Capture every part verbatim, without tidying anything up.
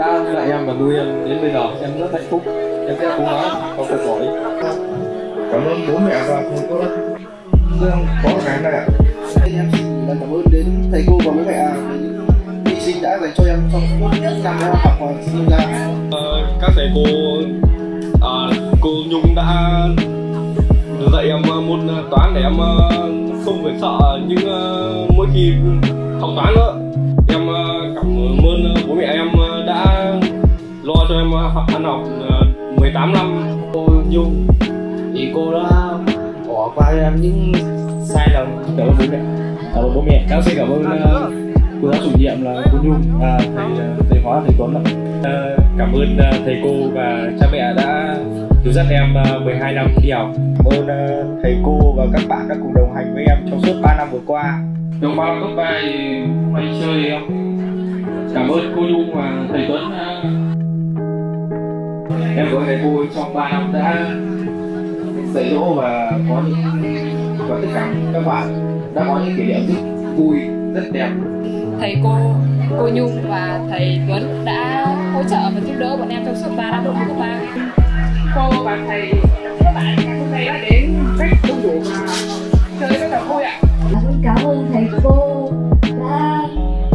đã dạy em và nuôi em đến bây giờ, em rất hạnh phúc. Em sẽ cố gắng học tập giỏi. Cảm ơn bố mẹ và thầy cô Dương có cái này ạ. Em xin là cảm ơn đến thầy cô và bố mẹ những hy sinh đã dành cho em trong suốt năm em học và sinh ra. Ờ, các thầy cô, à, cô Nhung đã dạy em môn toán để em không phải sợ những mỗi khi học toán nữa. Em cảm ơn bố mẹ em đã lo cho em học ăn học mười tám năm. Cô Nhung thì cô đã bỏ qua em những sai lầm. Cảm ơn bố mẹ. Cảm ơn bố mẹ. Em xin cảm ơn uh, cô giáo chủ nhiệm là cô Nhung, à, thầy thầy hóa thầy Tuấn. Uh, cảm ơn uh, thầy cô và cha mẹ đã cứu dắt em uh, mười hai năm đi học. Cảm ơn uh, thầy cô và các bạn đã cùng đồng hành với em trong suốt ba năm vừa qua. Trong ba năm cấp ba thì hay chơi em. Cảm ơn cô Nhung và thầy Tuấn. Em có thầy cô trong ba năm đã dạy dỗ và có những và tất cả các bạn đã có những kỷ niệm rất vui, rất đẹp. Thầy cô, cô Nhung và thầy Tuấn đã hỗ trợ và giúp đỡ bọn em trong suốt ba năm học cấp ba. Cô và thầy, các bạn hôm nay đã đến cách đông đủ và chơi rất là vui ạ. Cảm ơn thầy cô đã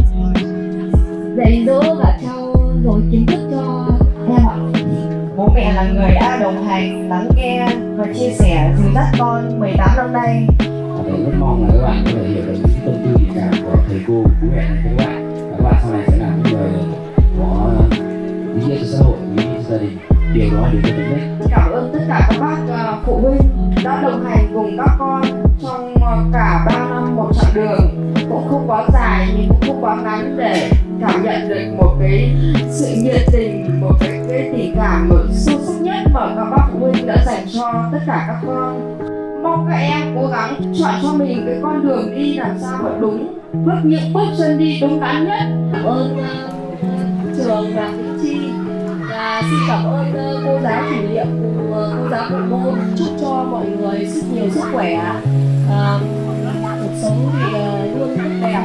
dạy dỗ và trao dồi kiến thức cho em ạ. Bố mẹ là người đã đồng hành, lắng nghe và chia sẻ dìu dắt con mười tám năm nay. Thầy rất mong là các bạn có thể hiểu được những tâm tư tình cảm của thầy cô, bố mẹ của các bạn. Và các bạn sau này sẽ là những người có ý nghĩa cho xã hội, ý nghĩa cho gia đình. Điều đó điều tốt nhất. Cảm ơn tất cả các bác uh, phụ huynh đã đồng hành cùng các con trong uh, cả ba năm một chặng đường, cũng không quá dài nhưng cũng không quá ngắn, để cảm nhận được một cái sự nhiệt tình, một cái, cái tình cảm sâu sắc nhất mà các bác phụ huynh đã dành cho tất cả các con. Mong các em cố gắng chọn cho mình cái con đường đi làm sao mà đúng, bước những bước chân đi đúng đắn nhất. Cảm ơn uh, trường và Vĩnh Chi, và xin cảm ơn uh, cô giáo chủ nhiệm cùng uh, cô giáo bộ môn. Chúc cho mọi người rất nhiều sức khỏe, uh, cuộc sống thì uh, luôn tốt đẹp.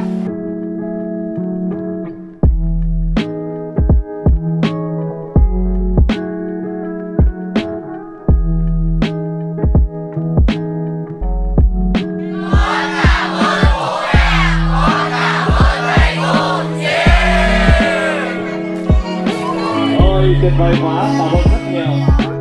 Tuyệt vời quá, cảm ơn rất nhiều.